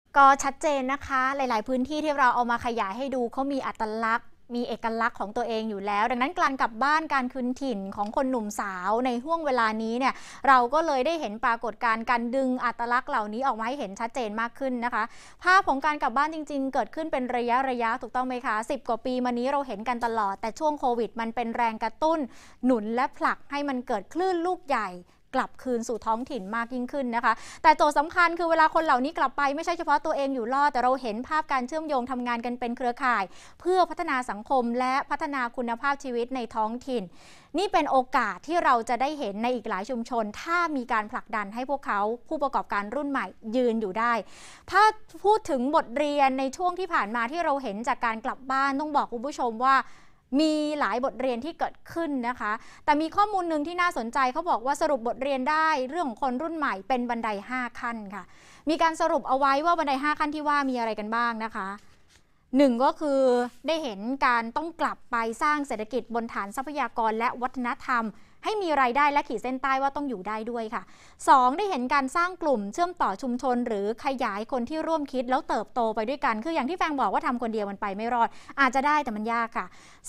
ก็ชัดเจนนะคะหลายๆพื้นที่ที่เราเอามาขยายให้ดูเขามีอัตลักษณ์มีเอกลักษณ์ของตัวเองอยู่แล้วดังนั้นการกลับบ้านการคืนถิ่นของคนหนุ่มสาวในห่วงเวลานี้เนี่ยเราก็เลยได้เห็นปรากฏการณ์การดึงอัตลักษณ์เหล่านี้ออกมาให้เห็นชัดเจนมากขึ้นนะคะภาพของการกลับบ้านจริงๆเกิดขึ้นเป็นระยะถูกต้องไหมคะ10 กว่าปีมานี้เราเห็นกันตลอดแต่ช่วงโควิดมันเป็นแรงกระตุ้นหนุนและผลักให้มันเกิดคลื่นลูกใหญ่กลับคืนสู่ท้องถิ่นมากยิ่งขึ้นนะคะแต่โจทย์สำคัญคือเวลาคนเหล่านี้กลับไปไม่ใช่เฉพาะตัวเองอยู่รอดแต่เราเห็นภาพการเชื่อมโยงทำงานกันเป็นเครือข่ายเพื่อพัฒนาสังคมและพัฒนาคุณภาพชีวิตในท้องถิ่นนี่เป็นโอกาสที่เราจะได้เห็นในอีกหลายชุมชนถ้ามีการผลักดันให้พวกเขาผู้ประกอบการรุ่นใหม่ยืนอยู่ได้ถ้าพูดถึงบทเรียนในช่วงที่ผ่านมาที่เราเห็นจากการกลับบ้านต้องบอกคุณผู้ชมว่ามีหลายบทเรียนที่เกิดขึ้นนะคะแต่มีข้อมูลหนึ่งที่น่าสนใจเขาบอกว่าสรุปบทเรียนได้เรื่องของคนรุ่นใหม่เป็นบันได5 ขั้นค่ะมีการสรุปเอาไว้ว่าบันได5 ขั้นที่ว่ามีอะไรกันบ้างนะคะหนึ่งก็คือได้เห็นการต้องกลับไปสร้างเศรษฐกิจบนฐานทรัพยากรและวัฒนธรรมให้มีรายได้และขีดเส้นใต้ว่าต้องอยู่ได้ด้วยค่ะ2ได้เห็นการสร้างกลุ่มเชื่อมต่อชุมชนหรือขยายคนที่ร่วมคิดแล้วเติบโตไปด้วยกันคืออย่างที่แฟงบอกว่าทำคนเดียวมันไปไม่รอดอาจจะได้แต่มันยากค่ะ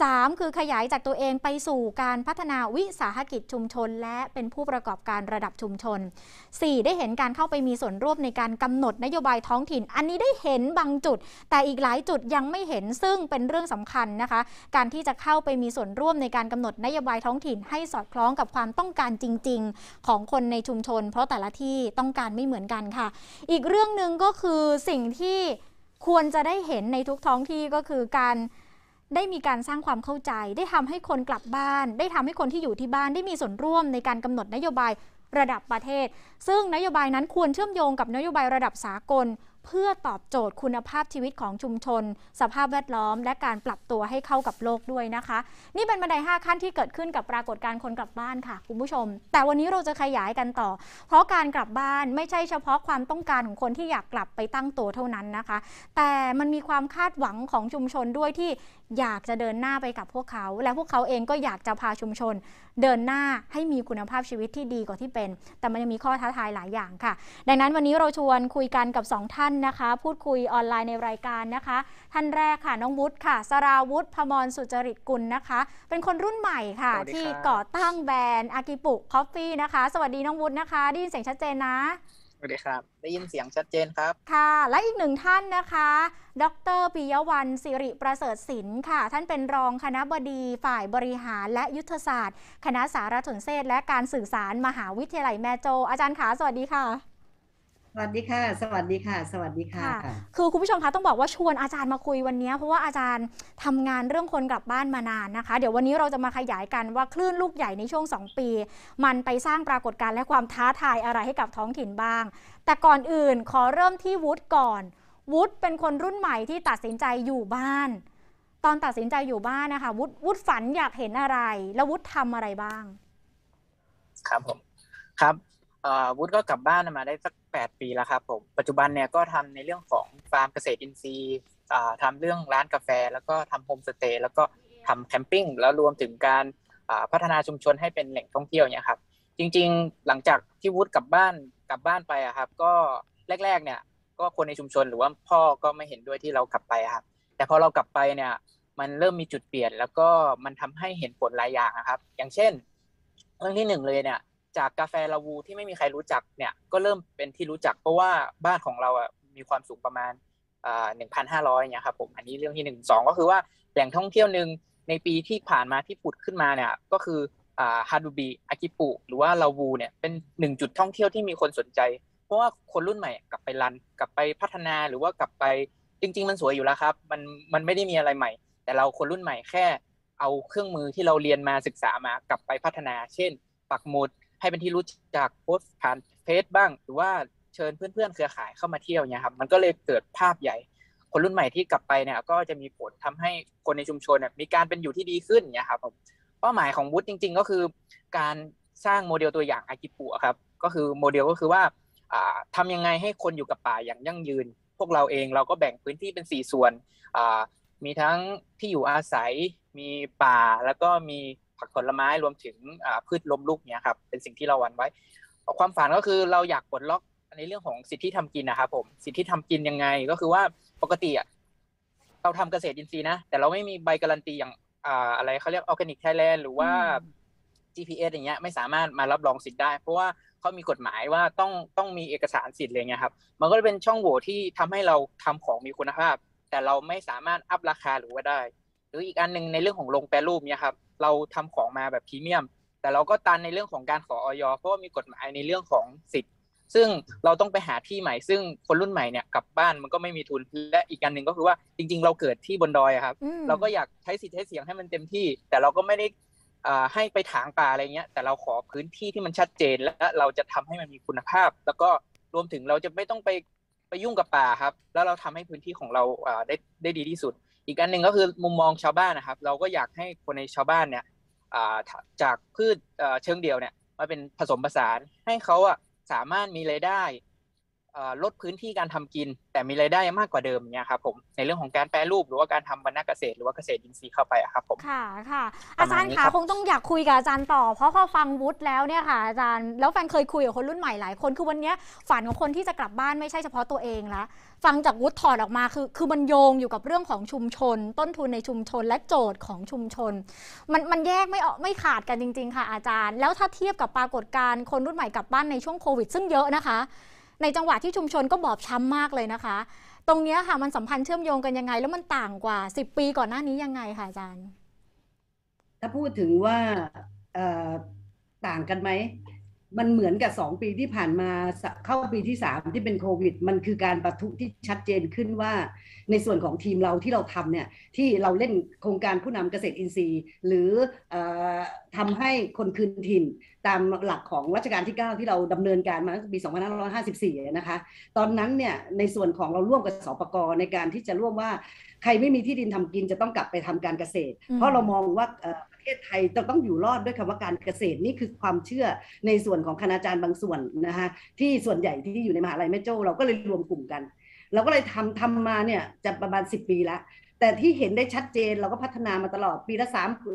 3คือขยายจากตัวเองไปสู่การพัฒนาวิสาหกิจชุมชนและเป็นผู้ประกอบการระดับชุมชน4ได้เห็นการเข้าไปมีส่วนร่วมในการกำหนดนโยบายท้องถิ่นอันนี้ได้เห็นบางจุดแต่อีกหลายจุดยังไม่เห็นซึ่งเป็นเรื่องสำคัญนะคะการที่จะเข้าไปมีส่วนร่วมในการกำหนดนโยบายท้องถิ่นให้สอดคล้องกับความต้องการจริงๆของคนในชุมชนเพราะแต่ละที่ต้องการไม่เหมือนกันค่ะอีกเรื่องหนึ่งก็คือสิ่งที่ควรจะได้เห็นในทุกท้องที่ก็คือการได้มีการสร้างความเข้าใจได้ทำให้คนกลับบ้านได้ทำให้คนที่อยู่ที่บ้านได้มีส่วนร่วมในการกำหนดนโยบายระดับประเทศซึ่งนโยบายนั้นควรเชื่อมโยงกับนโยบายระดับสากลเพื่อตอบโจทย์คุณภาพชีวิตของชุมชนสภาพแวดล้อมและการปรับตัวให้เข้ากับโลกด้วยนะคะนี่เป็นบันได5 ขั้นที่เกิดขึ้นกับปรากฏการณ์คนกลับบ้านค่ะคุณผู้ชมแต่วันนี้เราจะขยายกันต่อเพราะการกลับบ้านไม่ใช่เฉพาะความต้องการของคนที่อยากกลับไปตั้งตัวเท่านั้นนะคะแต่มันมีความคาดหวังของชุมชนด้วยที่อยากจะเดินหน้าไปกับพวกเขาและพวกเขาเองก็อยากจะพาชุมชนเดินหน้าให้มีคุณภาพชีวิตที่ดีกว่าที่เป็นแต่มันยังมีข้อท้าทายหลายอย่างค่ะดังนั้นวันนี้เราชวนคุยกันกับ2 ท่านนะคะพูดคุยออนไลน์ในรายการนะคะท่านแรกค่ะน้องวุฒิค่ะสราวุฒิพมรสุจริตกุลนะคะเป็นคนรุ่นใหม่ค่ะที่ก่อตั้งแบรนด์อากิปุคอฟฟี่นะคะสวัสดีน้องวุฒินะคะได้ยินเสียงชัดเจนนะสวัสดีครับได้ยินเสียงชัดเจนครับค่ะและอีก1 ท่านนะคะดรปิยวรรณสิริประเสริฐศิลป์ค่ะท่านเป็นรองคณบดีฝ่ายบริหารและยุทธศาสตร์คณะสารสนเทศและการสื่อสารมหาวิทยาลัยแม่โจ้อาจารย์ขาสวัสดีค่ะสวัสดีค่ะ สวัสดีค่ะ สวัสดีค่ะค่ะคือคุณผู้ชมคะต้องบอกว่าชวนอาจารย์มาคุยวันนี้เพราะว่าอาจารย์ทำงานเรื่องคนกลับบ้านมานานนะคะเดี๋ยววันนี้เราจะมาขยายกันว่าคลื่นลูกใหญ่ในช่วง2 ปีมันไปสร้างปรากฏการณ์และความท้าทายอะไรให้กับท้องถิ่นบ้างแต่ก่อนอื่นขอเริ่มที่วุฒิก่อนวุฒิเป็นคนรุ่นใหม่ที่ตัดสินใจอยู่บ้านตอนตัดสินใจอยู่บ้านนะคะวุฒิฝันอยากเห็นอะไรแล้ววุฒิทำอะไรบ้างครับผมครับวุฒิก็กลับบ้านมาได้สัก8 ปีแล้วครับผมปัจจุบันเนี่ยก็ทำในเรื่องของฟาร์มเกษตรอินทรีย์ทำเรื่องร้านกาแฟแล้วก็ทำโฮมสเตย์แล้วก็ทำแคมปิ้งแล้วรวมถึงการพัฒนาชุมชนให้เป็นแหล่งท่องเที่ยวเนี่ยครับจริงๆหลังจากที่วุฒิกลับบ้านไปอะครับก็แรกๆเนี่ยก็คนในชุมชนหรือว่าพ่อก็ไม่เห็นด้วยที่เรากลับไปครับแต่พอเรากลับไปเนี่ยมันเริ่มมีจุดเปลี่ยนแล้วก็มันทำให้เห็นผลหลายอย่างนะครับอย่างเช่นเรื่องที่หนึ่งเลยเนี่ยจากกาแฟลาวูที่ไม่มีใครรู้จักเนี่ยก็เริ่มเป็นที่รู้จักเพราะว่าบ้านของเราอ่ะมีความสูงประมาณ1,500เนี่ยครับผมอันนี้เรื่องที่หนึ่งสองก็คือว่าแหล่งท่องเที่ยวหนึ่งในปีที่ผ่านมาที่ผุดขึ้นมาเนี่ยก็คือฮาดูบิอากิปุหรือว่าลาวูเนี่ยเป็น1 จุดท่องเที่ยวที่มีคนสนใจเพราะว่าคนรุ่นใหม่กลับไปรันกลับไปพัฒนาหรือว่ากลับไปจริงๆมันสวยอยู่แล้วครับมันไม่ได้มีอะไรใหม่แต่เราคนรุ่นใหม่แค่เอาเครื่องมือที่เราเรียนมาศึกษามากลับไปพัฒนาเช่นปักหมุดให้เป็นที่รู้จักโพสต์ผ่านเฟซบ้างหรือว่าเชิญเพื่อนๆเครือข่ายเข้ามาเที่ยวเนี่ยครับมันก็เลยเกิดภาพใหญ่คนรุ่นใหม่ที่กลับไปเนี่ยก็จะมีผลทำให้คนในชุมชนเนี่ยมีการเป็นอยู่ที่ดีขึ้นเนี่ยครับผมเป้าหมายของวุฒิจริงๆก็คือการสร้างโมเดลตัวอย่างอากิปุครับก็คือโมเดลก็คือว่าทำยังไงให้คนอยู่กับป่าอย่างยั่งยืนพวกเราเองเราก็แบ่งพื้นที่เป็น4 ส่วนมีทั้งที่อยู่อาศัยมีป่าแล้วก็มีผักผลไม้รวมถึงพืชล้มลุกเนี่ยครับเป็นสิ่งที่เราหวังไว้ความฝันก็คือเราอยากปลดล็อกในเรื่องของสิทธิทำกินนะครับผมสิทธิทำกินยังไงก็คือว่าปกติเราทำเกษตรอินทรีย์นะแต่เราไม่มีใบการันตีอย่างอะไรเขาเรียกออร์แกนิกไทยแลนด์หรือว่า GPS อย่างเงี้ยไม่สามารถมารับรองสิทธิ์ได้เพราะว่าเขามีกฎหมายว่าต้องมีเอกสารสิทธิ์อะไรเงี้ยครับมันก็จะเป็นช่องโหว่ที่ทำให้เราทำของมีคุณภาพแต่เราไม่สามารถอัพราคาหรือว่าได้หรืออีกอันนึงในเรื่องของโรงแปรรูปเนี่ยครับเราทำของมาแบบพรีเมียมแต่เราก็ตันในเรื่องของการขออย.เพราะว่ามีกฎหมายในเรื่องของสิทธิ์ซึ่งเราต้องไปหาที่ใหม่ซึ่งคนรุ่นใหม่เนี่ยกลับบ้านมันก็ไม่มีทุนและอีกอันนึงก็คือว่าจริงๆเราเกิดที่บนดอยครับเราก็อยากใช้สิทธิ์ใช้เสียงให้มันเต็มที่แต่เราก็ไม่ได้ให้ไปถางป่าอะไรเงี้ยแต่เราขอพื้นที่ที่มันชัดเจนและเราจะทำให้มันมีคุณภาพแล้วก็รวมถึงเราจะไม่ต้องไปยุ่งกับป่าครับแล้วเราทำให้พื้นที่ของเราได้ดีที่สุดอีกอันหนึ่งก็คือมุมมองชาวบ้านนะครับเราก็อยากให้คนในชาวบ้านเนี่ยจากพืชเชิงเดี่ยวเนี่ยมาเป็นผสมผสานให้เขาสามารถมีรายได้ลดพื้นที่การทำกินแต่มีรายได้มากกว่าเดิมเนี่ยครับผมในเรื่องของการแปรรูปหรือว่าการทำวรรณเกษตรหรือว่าเกษตรอินทรีย์เข้าไปครับผมค่ะค่ะอาจารย์คะคงต้องอยากคุยกับอาจารย์ต่อเพราะพอฟังวุฒิแล้วเนี่ยค่ะอาจารย์แล้วแฟนเคยคุยกับคนรุ่นใหม่หลายคนคือวันนี้ฝันของคนที่จะกลับบ้านไม่ใช่เฉพาะตัวเองละฟังจากวุฒิถอดออกมาคือมันโยงอยู่กับเรื่องของชุมชนต้นทุนในชุมชนและโจทย์ของชุมชนมันแยกไม่ขาดกันจริงๆค่ะอาจารย์แล้วถ้าเทียบกับปรากฏการณ์คนรุ่นใหม่กลับบ้านในช่วงโควิดซึ่งเยอะนะคะในจังหวะที่ชุมชนก็บอบช้ำมากเลยนะคะตรงนี้ค่ะมันสัมพันธ์เชื่อมโยงกันยังไงแล้วมันต่างกว่า10 ปีก่อนหน้านี้ยังไงค่ะอาจารย์ถ้าพูดถึงว่าต่างกันไหมมันเหมือนกับ2 ปีที่ผ่านมาเข้าปีที่3ที่เป็นโควิดมันคือการปะทุที่ชัดเจนขึ้นว่าในส่วนของทีมเราที่เราทำเนี่ยที่เราเล่นโครงการผู้นำเกษตรอินทรีย์หรือทำให้คนคืนถิ่นตามหลักของรัชกาลที่9ที่เราดำเนินการมาตั้งแต่ปี2554นะคะตอนนั้นเนี่ยในส่วนของเราร่วมกับสปก.ในการที่จะร่วมว่าใครไม่มีที่ดินทำกินจะต้องกลับไปทำการเกษตรเพราะเรามองว่าประเทศไทยจะต้องอยู่รอดด้วยคำว่าการเกษตรนี่คือความเชื่อในส่วนของคณาจารย์บางส่วนนะคะที่ส่วนใหญ่ที่อยู่ในมหาลัยแม่โจ้เราก็เลยรวมกลุ่มกันเราก็เลยทำมาเนี่ยจะประมาณ10 ปีแล้วแต่ที่เห็นได้ชัดเจนเราก็พัฒนามาตลอดปีละ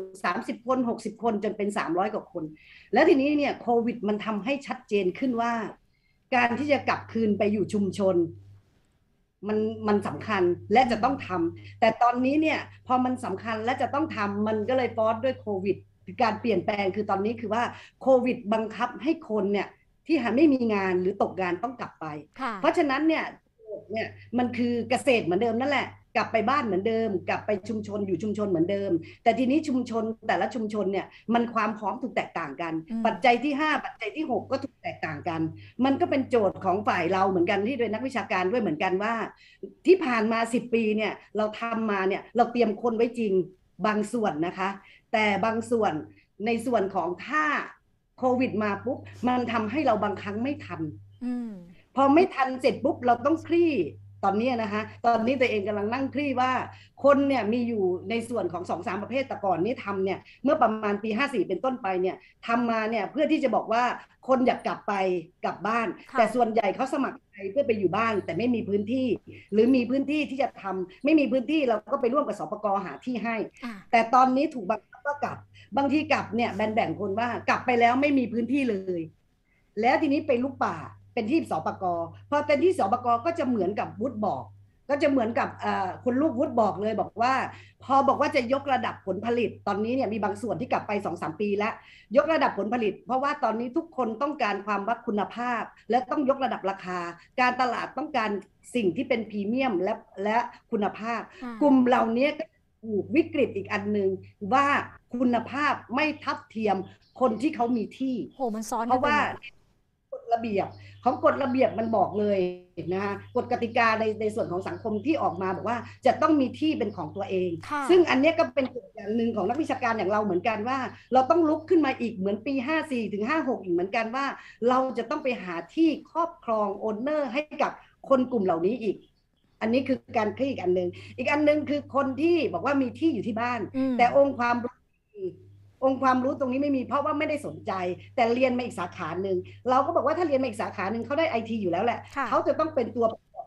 30 คน60 คนจนเป็น300 กว่าคนแล้วทีนี้เนี่ยโควิดมันทำให้ชัดเจนขึ้นว่าการที่จะกลับคืนไปอยู่ชุมชนมันสำคัญและจะต้องทำแต่ตอนนี้เนี่ยพอมันสำคัญและจะต้องทำมันก็เลยฟอสด้วยโควิดการเปลี่ยนแปลงคือตอนนี้คือว่าโควิดบังคับให้คนเนี่ยที่หาไม่มีงานหรือตกงานต้องกลับไปเพราะฉะนั้นเนี่ยมันคือเกษตรเหมือนเดิมนั่นแหละกลับไปบ้านเหมือนเดิมกลับไปชุมชนอยู่ชุมชนเหมือนเดิมแต่ทีนี้ชุมชนแต่ละชุมชนเนี่ยมันความพร้อมถูกแตกต่างกันปัจจัยที่5ปัจจัยที่6ก็ถูกแตกต่างกันมันก็เป็นโจทย์ของฝ่ายเราเหมือนกันที่โดยนักวิชาการด้วยเหมือนกันว่าที่ผ่านมา10 ปีเนี่ยเราทำมาเนี่ยเราเตรียมคนไว้จริงบางส่วนนะคะแต่บางส่วนในส่วนของถ้าโควิดมาปุ๊บมันทำให้เราบางครั้งไม่ทันพอไม่ทันเสร็จปุ๊บเราต้องคลี่ตอนนี้นะคะตอนนี้ตัวเองกำลังนั่งคลี่ว่าคนเนี่ยมีอยู่ในส่วนของ2-3ประเภทแต่ก่อนนี้ทำเนี่ยเมื่อประมาณปี54เป็นต้นไปเนี่ยทำมาเนี่ยเพื่อที่จะบอกว่าคนอยากกลับบ้านแต่ส่วนใหญ่เขาสมัครใจเพื่อไปอยู่บ้านแต่ไม่มีพื้นที่หรือมีพื้นที่ที่จะทำไม่มีพื้นที่เราก็ไปร่วมกับสปก.หาที่ให้แต่ตอนนี้ถูกบังคับก็กลับบางทีกลับเนี่ยแบ่งคนว่ากลับไปแล้วไม่มีพื้นที่เลยแล้วทีนี้ไปลุกป่าเป็นที่สปก.พอเป็นที่สปก.ก็จะเหมือนกับวุฒิบอกก็จะเหมือนกับคุณลูกวุฒิบอกเลยบอกว่าพอบอกว่าจะยกระดับผลผลิตตอนนี้เนี่ยมีบางส่วนที่กลับไป 2-3 ปีแล้วยกระดับผลผลิตเพราะว่าตอนนี้ทุกคนต้องการความวัดคุณภาพและต้องยกระดับราคาการตลาดต้องการสิ่งที่เป็นพรีเมียมและคุณภาพกลุ่มเหล่านี้ก็ถูกวิกฤตอีกอันนึงว่าคุณภาพไม่ทัดเทียมคนที่เขามีที่มันซ้อนเพราะว่ากฎระเบียบของกฎระเบียบมันบอกเลยนะคะกฎกติกาในส่วนของสังคมที่ออกมาบอกว่าจะต้องมีที่เป็นของตัวเองซึ่งอันนี้ก็เป็นกฎอย่างหนึ่งของนักวิชาการอย่างเราเหมือนกันว่าเราต้องลุกขึ้นมาอีกเหมือนปี54ถึง56อีกเหมือนกันว่าเราจะต้องไปหาที่ครอบครองโอนเนอร์ให้กับคนกลุ่มเหล่านี้อีกอันนี้คือการคลี่อีกอันนึงคือคนที่บอกว่ามีที่อยู่ที่บ้านแต่องค์ความรู้ตรงนี้ไม่มีเพราะว่าไม่ได้สนใจแต่เรียนมาอีกสาขาหนึ่งเราก็บอกว่าถ้าเรียนมาอีกสาขาหนึ่งเขาได้ IT อยู่แล้วแหละเขาจะต้องเป็นตัวประกอบ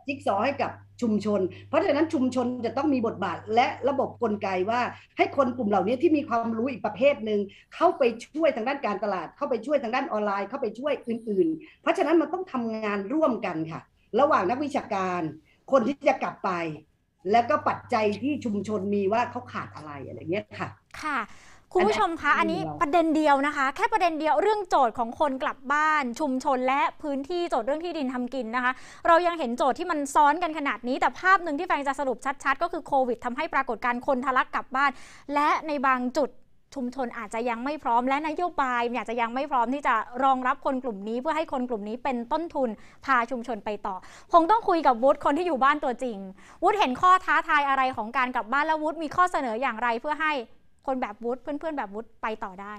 จิ๊กซอว์ให้กับชุมชนเพราะฉะนั้นชุมชนจะต้องมีบทบาทและระบบกลไกว่าให้คนกลุ่มเหล่านี้ที่มีความรู้อีกประเภทหนึ่งเข้าไปช่วยทางด้านการตลาดเข้าไปช่วยทางด้านออนไลน์เข้าไปช่วยอื่นๆเพราะฉะนั้นมันต้องทำงานร่วมกันค่ะระหว่างนักวิชาการคนที่จะกลับไปแล้วก็ปัจจัยที่ชุมชนมีว่าเขาขาดอะไรอะไรเงี้ยค่ะค่ะคุณผู้ชมคะอันนี้ประเด็นเดียวนะคะแค่ประเด็นเดียวเรื่องโจทย์ของคนกลับบ้านชุมชนและพื้นที่โจทย์เรื่องที่ดินทำกินนะคะเรายังเห็นโจทย์ที่มันซ้อนกันขนาดนี้แต่ภาพหนึ่งที่แฟนจะสรุปชัดๆก็คือโควิดทำให้ปรากฏการณ์คนทะลักกลับบ้านและในบางจุดชุมชนอาจจะยังไม่พร้อมและนโยบายอาจจะยังไม่พร้อมที่จะรองรับคนกลุ่มนี้เพื่อให้คนกลุ่มนี้เป็นต้นทุนพาชุมชนไปต่อคงต้องคุยกับวุฒิคนที่อยู่บ้านตัวจริงวุฒิเห็นข้อท้าทายอะไรของการกลับบ้านแล้ววุฒิมีข้อเสนออย่างไรเพื่อให้คนแบบวุฒิเพื่อนๆแบบวุฒิไปต่อได้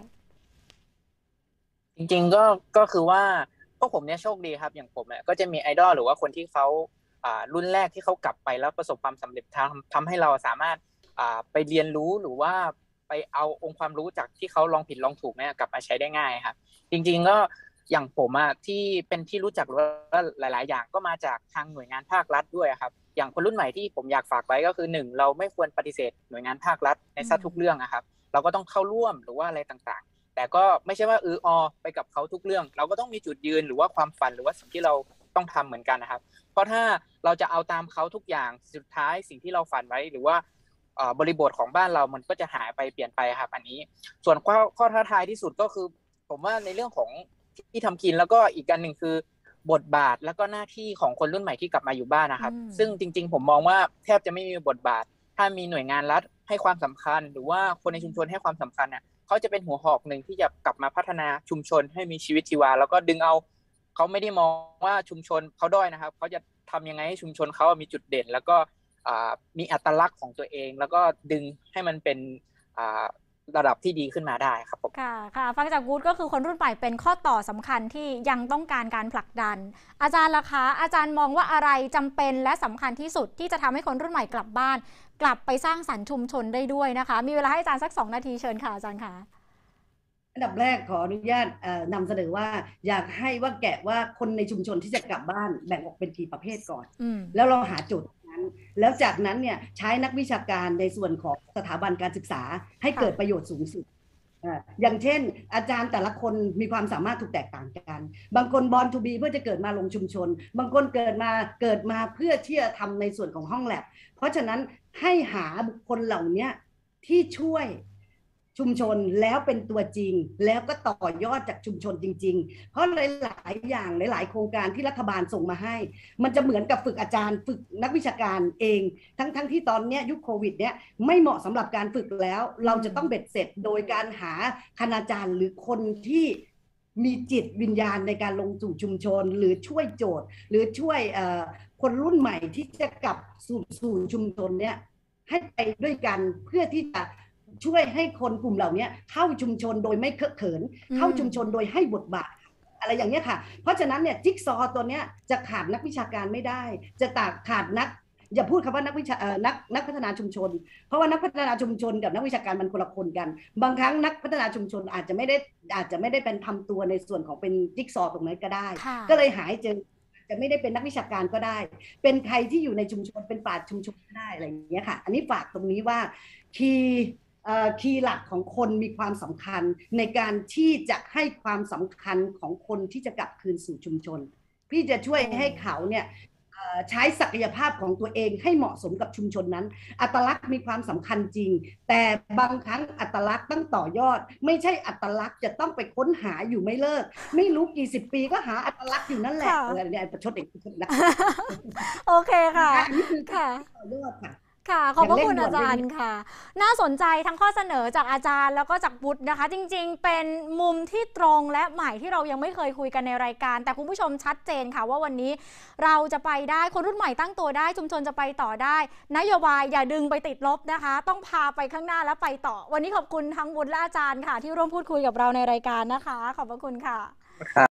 จริงๆก็คือว่าพวกผมเนี่ยโชคดีครับอย่างผมเนี่ยก็จะมีไอดอลหรือว่าคนที่เขารุ่นแรกที่เขากลับไปแล้วประสบความสำเร็จทำให้เราสามารถไปเรียนรู้หรือว่าไปเอาองค์ความรู้จากที่เขาลองผิดลองถูกเนี่ยกลับมาใช้ได้ง่ายครับจริงๆก็อย่างผมที่เป็นที่รู้จักหรือว่าหลายๆอย่างก็มาจากทางหน่วยงานภาครัฐด้วยครับอย่างคนรุ่นใหม่ที่ผมอยากฝากไว้ก็คือ1เราไม่ควรปฏิเสธหน่วยงานภาครัฐในซะทุกเรื่องครับเราก็ต้องเข้าร่วมหรือว่าอะไรต่างๆแต่ก็ไม่ใช่ว่าไปกับเขาทุกเรื่องเราก็ต้องมีจุดยืนหรือว่าความฝันหรือว่าสิ่งที่เราต้องทำเหมือนกันนะครับเพราะถ้าเราจะเอาตามเขาทุกอย่างสุดท้ายสิ่งที่เราฝันไว้หรือว่าบริบทของบ้านเรามันก็จะหายไปเปลี่ยนไปครับอันนี้ส่วนข้อท้าทายที่สุดก็คือผมว่าในเรื่องของที่ทำกินแล้วก็อีกอันหนึ่งคือบทบาทแล้วก็หน้าที่ของคนรุ่นใหม่ที่กลับมาอยู่บ้านนะครับซึ่งจริงๆผมมองว่าแทบจะไม่มีบทบาทถ้ามีหน่วยงานรัฐให้ความสำคัญหรือว่าคนในชุมชนให้ความสำคัญเนี่ยเขาจะเป็นหัวหอกหนึ่งที่จะกลับมาพัฒนาชุมชนให้มีชีวิตชีวาแล้วก็ดึงเอาเขาไม่ได้มองว่าชุมชนเขาด้อยนะครับเขาจะทำยังไงให้ชุมชนเขามีจุดเด่นแล้วก็มีอัตลักษณ์ของตัวเองแล้วก็ดึงให้มันเป็นระดับที่ดีขึ้นมาได้ครับผมค่ะฟังจากวูดก็คือคนรุ่นใหม่เป็นข้อต่อสำคัญที่ยังต้องการการผลักดันอาจารย์ล่ะคะอาจารย์มองว่าอะไรจำเป็นและสำคัญที่สุดที่จะทำให้คนรุ่นใหม่กลับบ้านกลับไปสร้างสรรค์ชุมชนได้ด้วยนะคะมีเวลาให้อาจารย์สัก2 นาทีเชิญค่ะอาจารย์ค่ะอันดับแรกขออนุญาตนำเสนอว่าอยากให้ว่าแกะว่าคนในชุมชนที่จะกลับบ้านแบ่งออกเป็นกี่ประเภทก่อนแล้วเราหาจุดนั้นแล้วจากนั้นเนี่ยใช้นักวิชาการในส่วนของสถาบันการศึกษาให้เกิดประโยชน์สูงสุดอย่างเช่นอาจารย์แต่ละคนมีความสามารถถูกแตกต่างกันบางคนบอร์นทูบีเพื่อจะเกิดมาลงชุมชนบางคนเกิดมาเพื่อที่จะทำในส่วนของห้องแลบเพราะฉะนั้นให้หาบุคคลเหล่านี้ที่ช่วยชุมชนแล้วเป็นตัวจริงแล้วก็ต่อยอดจากชุมชนจริงๆเพราะหลายๆอย่างหลายๆโครงการที่รัฐบาลส่งมาให้มันจะเหมือนกับฝึกอาจารย์ฝึกนักวิชาการเองทั้งที่ตอนนี้ยุคโควิดเนี่ยไม่เหมาะสำหรับการฝึกแล้วเราจะต้องเบ็ดเสร็จโดยการหาคณาจารย์หรือคนที่มีจิตวิญญาณในการลงสู่ชุมชนหรือช่วยโจทย์หรือช่วยคนรุ่นใหม่ที่จะกลับสู่ชุมชนเนี่ยให้ไปด้วยกันเพื่อที่จะช่วยให้คนกลุ่มเหล่านี้เข้าชุมชนโดยไม่เคอะเขินเข้าชุมชนโดยให้บทบาทอะไรอย่างนี้ค่ะเพราะฉะนั้นเนี่ยจิ๊กซอว์ตัวนี้จะขาดนักวิชาการไม่ได้จะขาดนักอย่าพูดคำว่านักพัฒนาชุมชนเพราะว่านักพัฒนาชุมชนกับนักวิชาการมันคนละคนกันบางครั้งนักพัฒนาชุมชนอาจจะไม่ได้เป็นทำตัวในส่วนของเป็นจิ๊กซอว์ตรงนั้นก็ได้ก็เลยหายเจอจะไม่ได้เป็นนักวิชาการก็ได้เป็นใครที่อยู่ในชุมชนเป็นปราชญ์ชุมชนก็ได้อะไรอย่างเงี้ยค่ะอันนี้ฝากตรงนี้ว่าคีย์หลักของคนมีความสำคัญในการที่จะให้ความสำคัญของคนที่จะกลับคืนสู่ชุมชนพี่จะช่วยให้เขาเนี่ยใช้ศักยภาพของตัวเองให้เหมาะสมกับชุมชนนั้นอัตลักษณ์มีความสำคัญจริงแต่บางครั้งอัตลักษณ์ต้องต่อยอดไม่ใช่อัตลักษณ์จะต้องไปค้นหาอยู่ไม่เลิกไม่รู้กี่สิบปีก็หาอัตลักษณ์อยู่นั่นแหละเนี่ยประชดเด็กนะโอเคค่ะอันนี้คือต่อยอดค่ะค่ะขอบพระคุณอาจารย์ค่ะน่าสนใจทั้งข้อเสนอจากอาจารย์แล้วก็จากวุฒินะคะจริงๆเป็นมุมที่ตรงและใหม่ที่เรายังไม่เคยคุยกันในรายการแต่คุณผู้ชมชัดเจนค่ะว่าวันนี้เราจะไปได้คนรุ่นใหม่ตั้งตัวได้ชุมชนจะไปต่อได้นโยบายอย่าดึงไปติดลบนะคะต้องพาไปข้างหน้าและไปต่อวันนี้ขอบคุณทั้งวุฒิและอาจารย์ค่ะที่ร่วมพูดคุยกับเราในรายการนะคะขอบพระคุณค่ะ